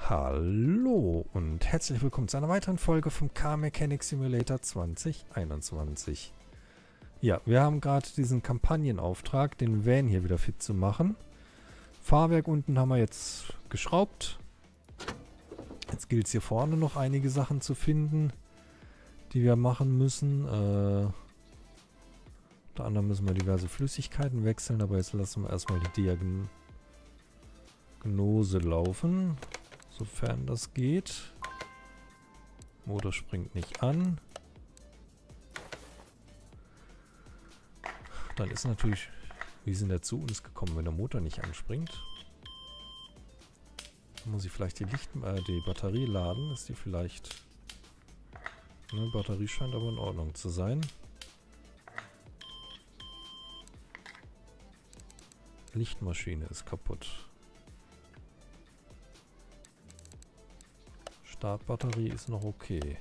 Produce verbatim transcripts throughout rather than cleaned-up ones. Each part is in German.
Hallo und herzlich willkommen zu einer weiteren Folge vom Car Mechanic Simulator zwanzig einundzwanzig. Ja, wir haben gerade diesen Kampagnenauftrag, den Van hier wieder fit zu machen. Fahrwerk unten haben wir jetzt geschraubt. Jetzt gilt es hier vorne noch einige Sachen zu finden, die wir machen müssen. Äh, unter anderem müssen wir diverse Flüssigkeiten wechseln, aber jetzt lassen wir erstmal die Diagnose laufen, sofern das geht. Motor springt nicht an. Dann ist natürlich, wie sind wir zu uns gekommen, wenn der Motor nicht anspringt? Dann muss ich vielleicht die Licht, äh, die Batterie laden. Ist die vielleicht... Ne, Batterie scheint aber in Ordnung zu sein. Lichtmaschine ist kaputt. Startbatterie ist noch okay.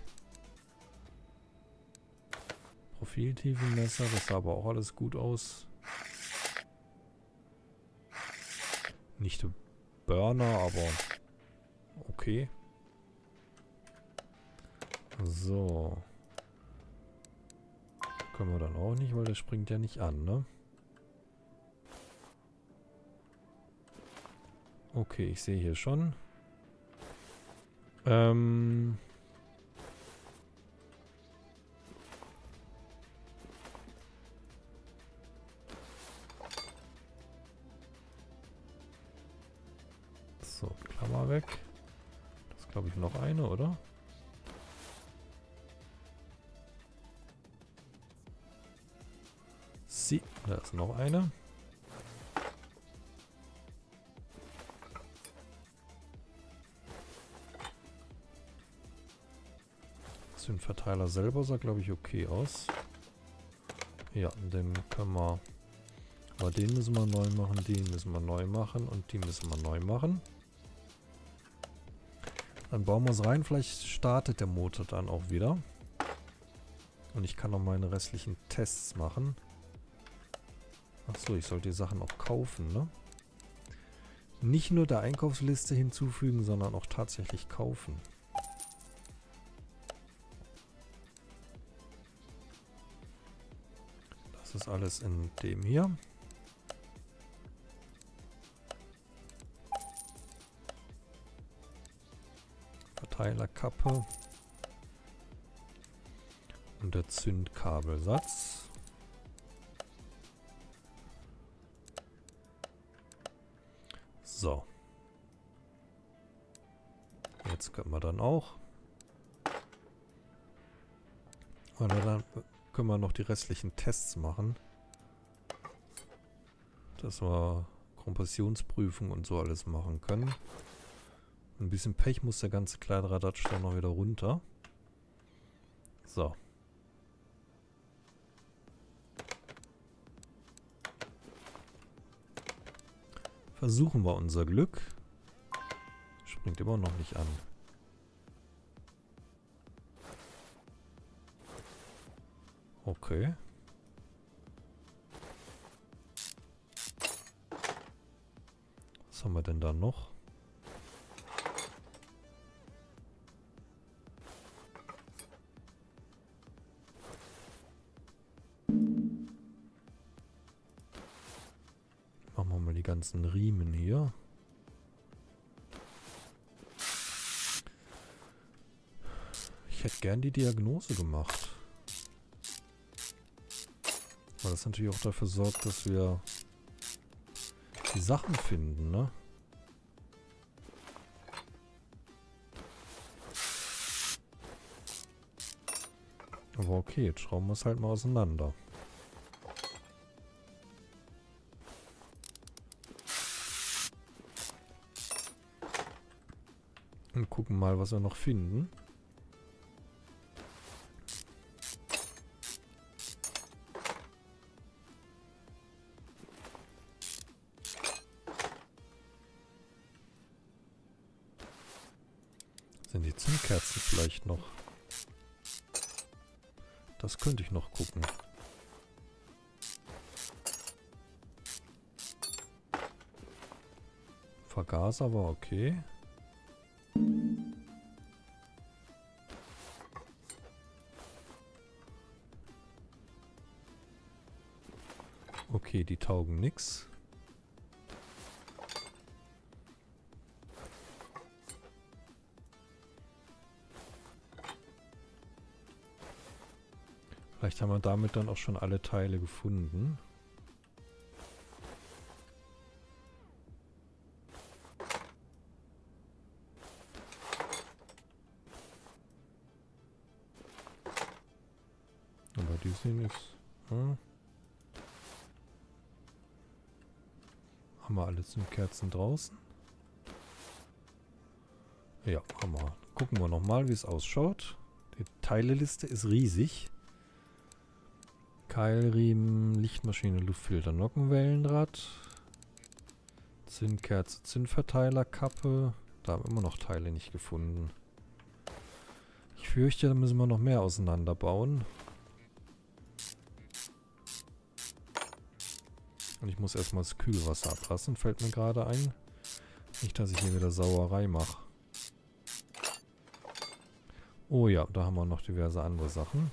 Profiltiefenmesser, das sah aber auch alles gut aus. Nicht der Burner, aber okay. So. Können wir dann auch nicht, weil der springt ja nicht an, ne? Okay, ich sehe hier schon. Ähm... So, Klammer weg. Das ist, glaube ich, noch eine, oder? Sie, da ist noch eine. Den Verteiler selber sah, glaube ich, okay aus. Ja, den können wir... Aber den müssen wir neu machen, den müssen wir neu machen und die müssen wir neu machen. Dann bauen wir es rein. Vielleicht startet der Motor dann auch wieder. Und ich kann noch meine restlichen Tests machen. Achso, ich sollte die Sachen auch kaufen, ne? Nicht nur der Einkaufsliste hinzufügen, sondern auch tatsächlich kaufen. Das ist alles in dem hier. Verteilerkappe. Und der Zündkabelsatz. So. Jetzt können wir dann auch. Und dann können wir noch die restlichen Tests machen. Dass wir Kompressionsprüfung und so alles machen können. Ein bisschen Pech muss der ganze Kladderadatsch dann noch wieder runter. So. Versuchen wir unser Glück. Springt immer noch nicht an. Okay. Was haben wir denn da noch? Machen wir mal die ganzen Riemen hier. Ich hätte gern die Diagnose gemacht. Weil das natürlich auch dafür sorgt, dass wir die Sachen finden, ne? Aber okay, jetzt schrauben wir es halt mal auseinander. Und gucken mal, was wir noch finden. Sind die Zündkerzen vielleicht noch? Das könnte ich noch gucken. Vergaser war okay. Okay, die taugen nix. Vielleicht haben wir damit dann auch schon alle Teile gefunden. Aber die sind jetzt... Hm. Haben wir alle Zündkerzen draußen? Ja, haben wir. Gucken wir nochmal, wie es ausschaut. Die Teileliste ist riesig. Keilriemen, Lichtmaschine, Luftfilter, Nockenwellenrad, Zündkerze, Zündverteiler, Kappe. Da haben wir immer noch Teile nicht gefunden. Ich fürchte, da müssen wir noch mehr auseinanderbauen. Und ich muss erstmal das Kühlwasser ablassen, fällt mir gerade ein. Nicht, dass ich hier wieder Sauerei mache. Oh ja, da haben wir noch diverse andere Sachen.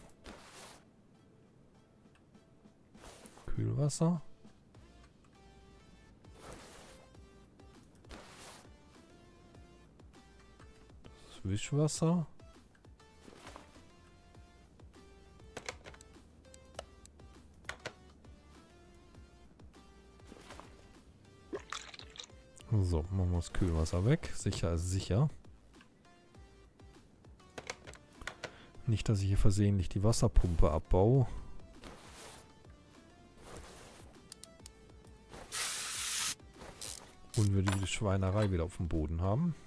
Kühlwasser. Das ist Wischwasser. So, machen wir das Kühlwasser weg. Sicher ist sicher. Nicht, dass ich hier versehentlich die Wasserpumpe abbaue. Und wir die Schweinerei wieder auf dem Boden haben.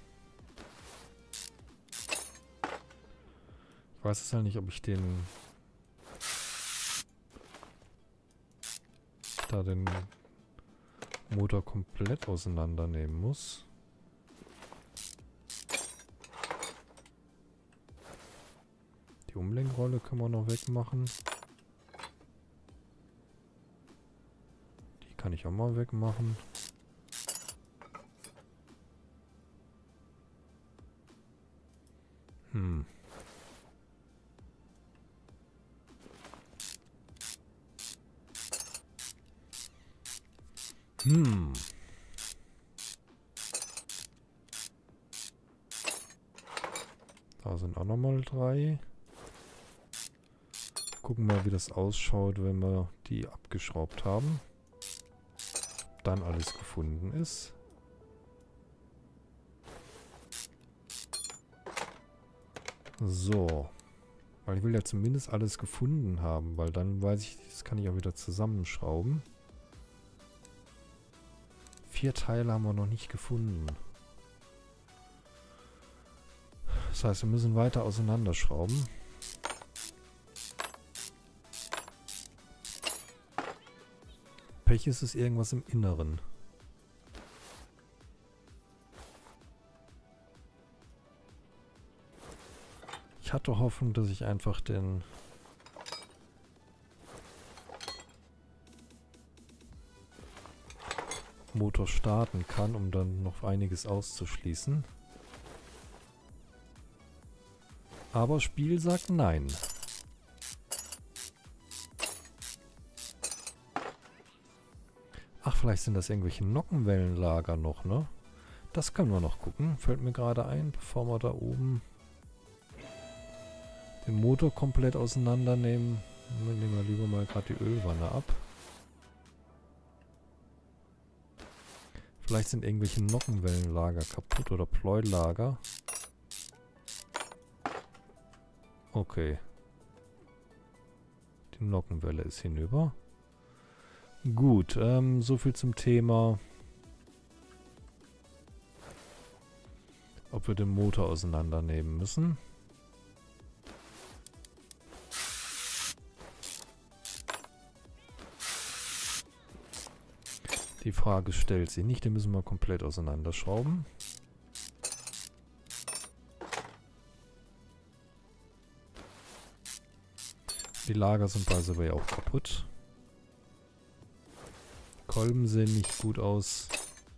Ich weiß es halt nicht, ob ich den... da den Motor komplett auseinandernehmen muss. Die Umlenkrolle können wir noch wegmachen. Die kann ich auch mal wegmachen. Hm. Hm. Da sind auch nochmal drei. Gucken mal, wie das ausschaut, wenn wir die abgeschraubt haben. Dann alles gefunden ist. So. Weil ich will ja zumindest alles gefunden haben, weil dann weiß ich, das kann ich auch wieder zusammenschrauben. Vier Teile haben wir noch nicht gefunden. Das heißt, wir müssen weiter auseinanderschrauben. Pech ist es irgendwas im Inneren. Ich hatte Hoffnung, dass ich einfach den Motor starten kann, um dann noch einiges auszuschließen. Aber Spiel sagt nein. Ach, vielleicht sind das irgendwelche Nockenwellenlager noch, ne? Das können wir noch gucken. Fällt mir gerade ein, bevor wir da oben den Motor komplett auseinandernehmen. Nehmen wir lieber mal gerade die Ölwanne ab. Vielleicht sind irgendwelche Nockenwellenlager kaputt oder Pleuelager. Okay. Die Nockenwelle ist hinüber. Gut, ähm, so viel zum Thema, ob wir den Motor auseinandernehmen müssen. Die Frage stellt sich nicht, den müssen wir komplett auseinanderschrauben. Die Lager sind bei dabei auch kaputt. Kolben sehen nicht gut aus.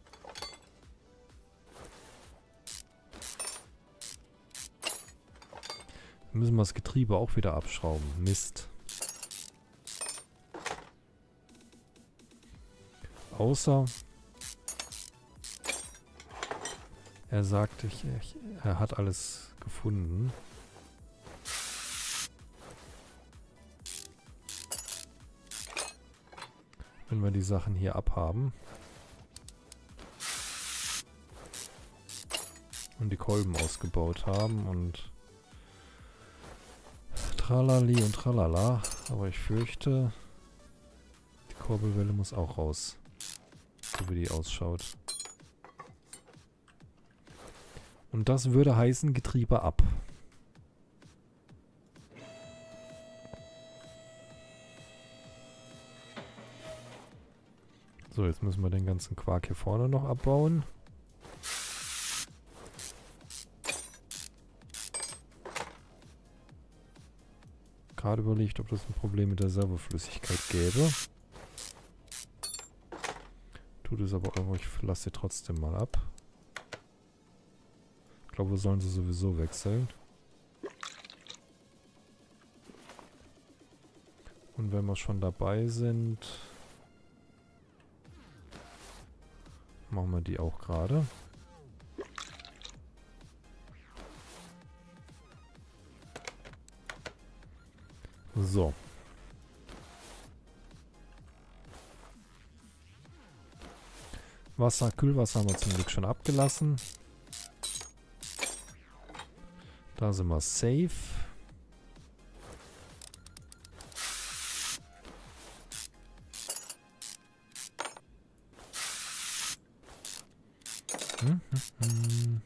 Dann müssen wir das Getriebe auch wieder abschrauben. Mist. außer er sagt, ich, ich, er hat alles gefunden. Wenn wir die Sachen hier abhaben. Und die Kolben ausgebaut haben und Tralali und Tralala. Aber ich fürchte, die Kurbelwelle muss auch raus. So wie die ausschaut. Und das würde heißen, Getriebe ab. So, jetzt müssen wir den ganzen Quark hier vorne noch abbauen. Gerade überlegt, ob das ein Problem mit der Servoflüssigkeit gäbe. Tut es aber auch, ich lasse sie trotzdem mal ab. Ich glaube, wir sollen sie sowieso wechseln. Und wenn wir schon dabei sind, machen wir die auch gerade. So. Wasser, Kühlwasser haben wir zum Glück schon abgelassen. Da sind wir safe. Hm, hm, hm.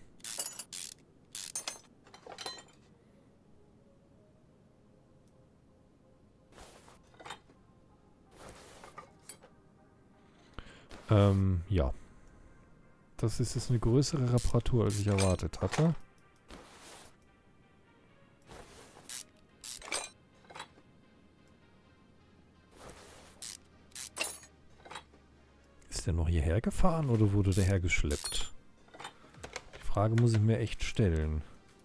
Ähm, ja. Das ist jetzt eine größere Reparatur, als ich erwartet hatte. Ist der noch hierher gefahren oder wurde der hergeschleppt? Die Frage muss ich mir echt stellen.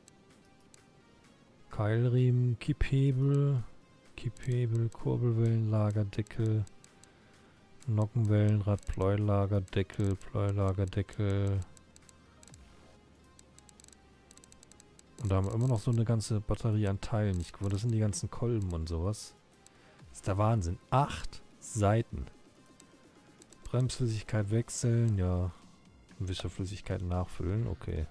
Keilriemen, Kipphebel, Kipphebel, Kurbelwellenlagerdeckel, Nockenwellenrad, Pleulagerdeckel, Pleulagerdeckel. Und da haben wir immer noch so eine ganze Batterie an Teilen. Ich glaube, das sind die ganzen Kolben und sowas. Das ist der Wahnsinn. Acht Seiten. Bremsflüssigkeit wechseln, ja. Und Wischerflüssigkeit nachfüllen, okay.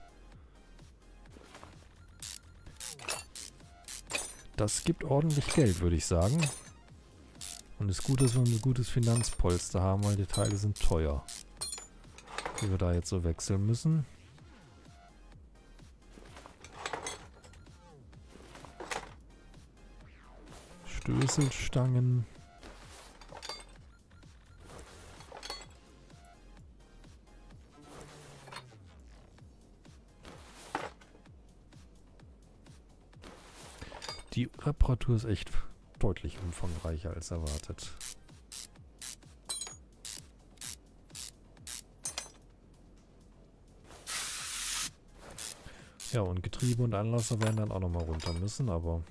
Das gibt ordentlich Geld, würde ich sagen. Und es ist gut, dass wir ein gutes Finanzpolster haben, weil die Teile sind teuer. Die wir da jetzt so wechseln müssen. Stößelstangen. Die Reparatur ist echt deutlich umfangreicher als erwartet. Ja, und Getriebe und Anlasser werden dann auch nochmal runter müssen, aber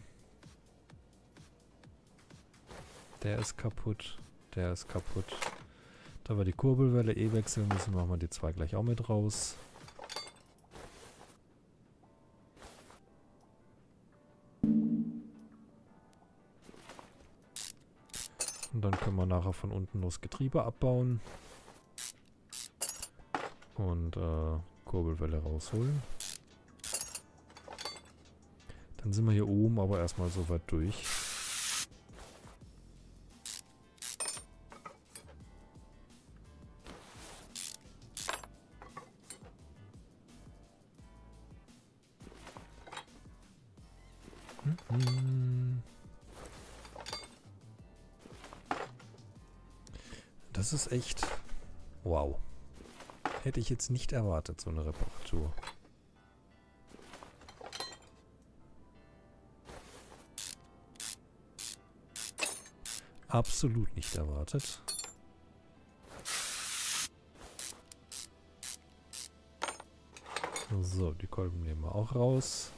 der ist kaputt, der ist kaputt. Da wir die Kurbelwelle eh wechseln müssen, machen wir die zwei gleich auch mit raus. Und dann können wir nachher von unten das Getriebe abbauen. Und äh, Kurbelwelle rausholen. Dann sind wir hier oben aber erstmal so weit durch. Hm. Das ist echt... Wow. Hätte ich jetzt nicht erwartet, so eine Reparatur. Absolut nicht erwartet. So, die Kolben nehmen wir auch raus.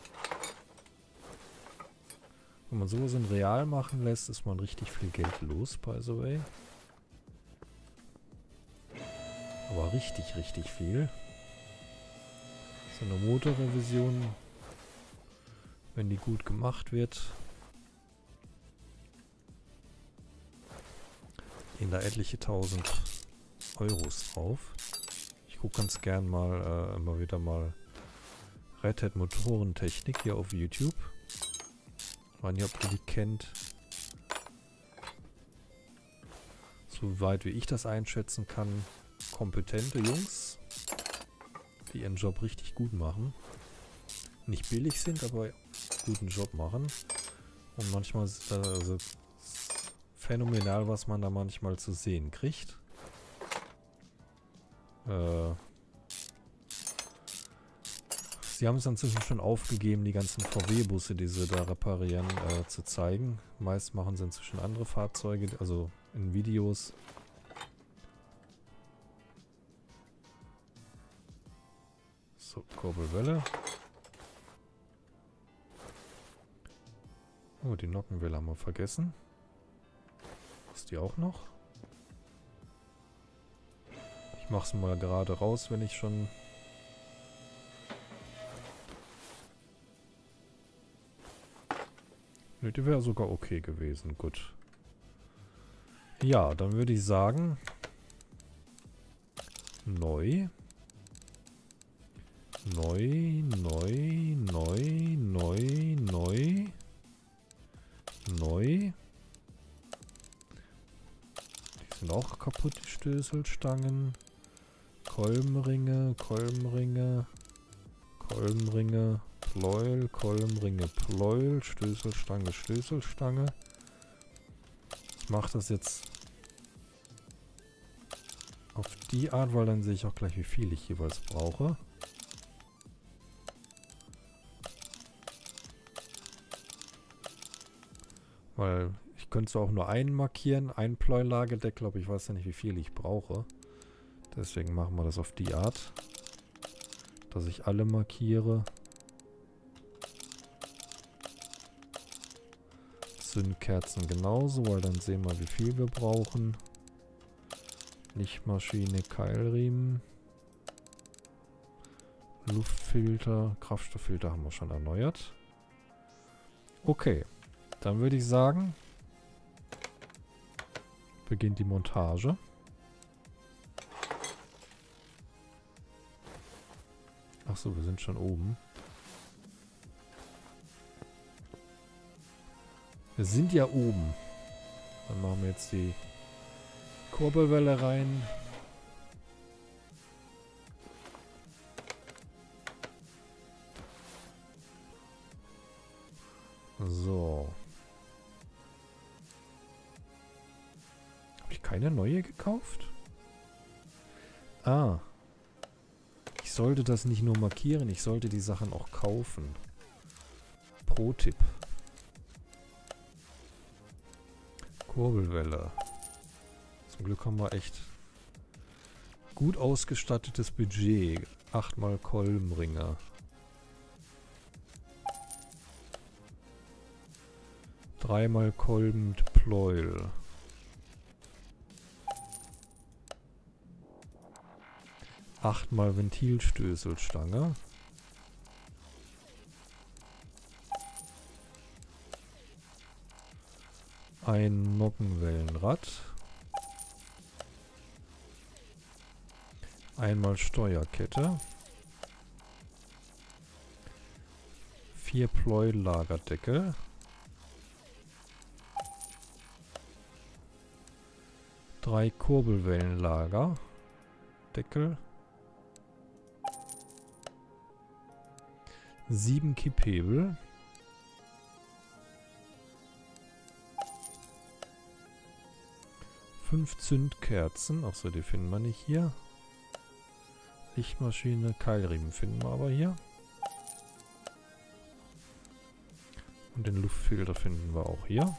Wenn man sowas in real machen lässt, ist man richtig viel Geld los, by the way. Aber richtig, richtig viel. So eine Motorrevision, wenn die gut gemacht wird, gehen da etliche tausend Euros drauf. Ich gucke ganz gern mal äh, immer wieder mal Red Hat Motorentechnik hier auf YouTube. Ich weiß nicht, ob ihr die kennt. Soweit wie ich das einschätzen kann, kompetente Jungs, die ihren Job richtig gut machen. Nicht billig sind, aber guten Job machen. Und manchmal ist das also phänomenal, was man da manchmal zu sehen kriegt. Äh, sie haben es inzwischen schon aufgegeben, die ganzen V W-Busse, die sie da reparieren, äh, zu zeigen. Meist machen sie inzwischen andere Fahrzeuge, also in Videos. So, Kurbelwelle. Oh, die Nockenwelle haben wir vergessen. Ist die auch noch? Ich mach's mal gerade raus, wenn ich schon... Ne, die wäre sogar okay gewesen. Gut. Ja, dann würde ich sagen... Neu. Neu, neu, neu, neu, neu. Neu. Die sind auch kaputt, die Stößelstangen. Kolbenringe, Kolbenringe, Kolbenringe, Pleuel, Kolbenringe, Pleuel, Stößelstange, Stößelstange. Ich mache das jetzt auf die Art, weil dann sehe ich auch gleich, wie viel ich jeweils brauche. Weil ich könnte zwar auch nur einen markieren, ein Pleuellagedeckel, aber ich weiß ja nicht, wie viel ich brauche. Deswegen machen wir das auf die Art, dass ich alle markiere. Zündkerzen genauso, weil dann sehen wir, wie viel wir brauchen. Lichtmaschine, Keilriemen. Luftfilter, Kraftstofffilter haben wir schon erneuert. Okay, dann würde ich sagen, beginnt die Montage. Achso, wir sind schon oben. Wir sind ja oben. Dann machen wir jetzt die Kurbelwelle rein. So. Habe ich keine neue gekauft? Ah. Ich sollte das nicht nur markieren, ich sollte die Sachen auch kaufen. Pro-Tipp. Kurbelwelle. Zum Glück haben wir echt gut ausgestattetes Budget. Achtmal Kolbenringe. Dreimal Kolben mit Pleuel. Achtmal Ventilstößelstange. Ein Nockenwellenrad. Einmal Steuerkette. Vier Pleuellagerdeckel. Drei Kurbelwellenlager. Deckel. Sieben Kipphebel. Fünf Zündkerzen. Achso, die finden wir nicht hier. Lichtmaschine, Keilriemen finden wir aber hier. Und den Luftfilter finden wir auch hier.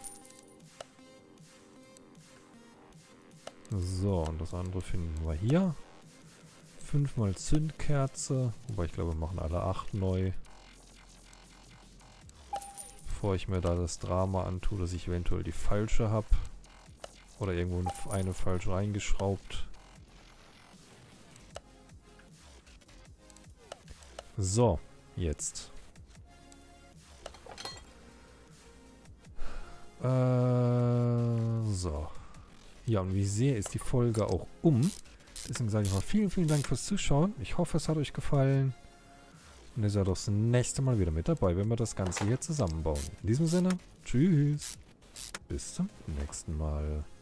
So, und das andere finden wir hier. Fünfmal Zündkerze. Wobei ich glaube, wir machen alle acht neu. Bevor ich mir da das Drama antue, dass ich eventuell die falsche habe. Oder irgendwo eine falsche reingeschraubt. So, jetzt. Äh, so. Ja, und wie ich sehe, ist die Folge auch um. Deswegen sage ich mal vielen, vielen Dank fürs Zuschauen. Ich hoffe, es hat euch gefallen. Und ihr seid auch das nächste Mal wieder mit dabei, wenn wir das Ganze hier zusammenbauen. In diesem Sinne, tschüss. Bis zum nächsten Mal.